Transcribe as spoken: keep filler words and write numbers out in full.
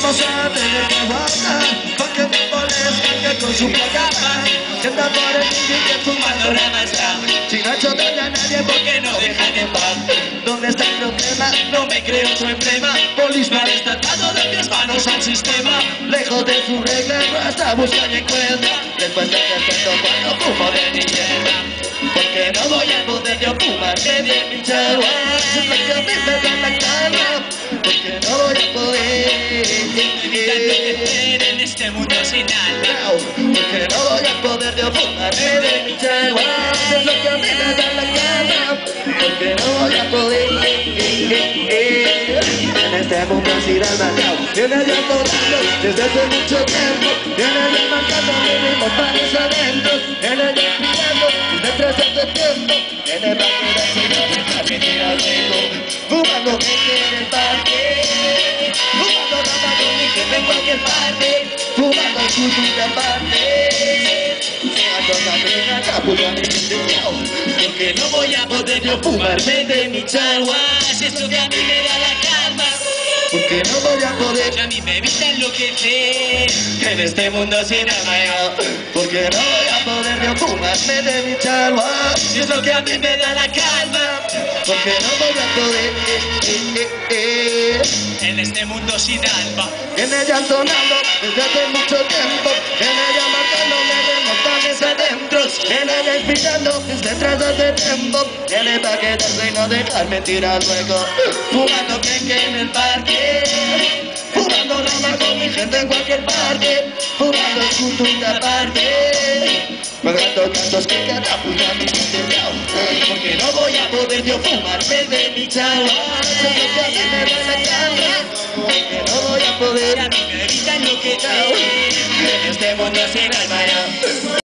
vamos a tener que aguantar, porque me molesta que con su placa sienta por el niño que fumando rama está. Si no ha hecho daño a nadie, ¿por qué no dejan en paz? ¿Dónde está el problema? No me creo su emblema. Policeman está tratando de pies manos al sistema. Lejos de su regla, hasta busca y encuentra. Después de perfecto cuando fumo de mi hierba. Porque no voy a poder yo fumarme de mi chagua. Es lo que a mí me da la calma. Porque no voy a poder evitar enloquecer en este mundo sin alma. Porque no voy a poder yo fumarme de mi chagua. Es lo que a mí me da la calma. Porque no voy a poder en este mundo sin alma. Viene ya tocando desde hace mucho tiempo. Viene ya marcando mi mismo país adentro. Viene ya mirando desde hace tiempo. Viene para quedarse y no dejarme tirar luego. Fumando gente en el parque. Fumando rama con mi jefe en cualquier parte. Fumando el culto aparte. Llegando a la capullo a mi intención. Porque no voy a poder yo fumarme de mi chagua. Si esto que a mí me da la calma. Porque no voy a poder Que a mí me evita enloquecer en este mundo sin alma. Porque no voy a poder yo fumarme de mi chagua. Si es lo que a mí me da la calma. Porque no voy a poder eh, eh, eh, eh. En este mundo sin alma. Viene ya sonando desde hace mucho tiempo. Viene ya marcándome de montañas adentro. Viene ya inspirando desde atrás hace tiempo. Viene para quedarse y no dejarme tirar luego. Fumando que en el parque. Fumando rama con mi gente en cualquier parte. Fumando el culto y aparte. Pagando tantos que cada puta mi gente down. Porque no voy a poder yo fumarme de mi chagua. Porque a mí me da la calma. Porque no voy a poder A mí me evita enloquecer en este mundo sin alma.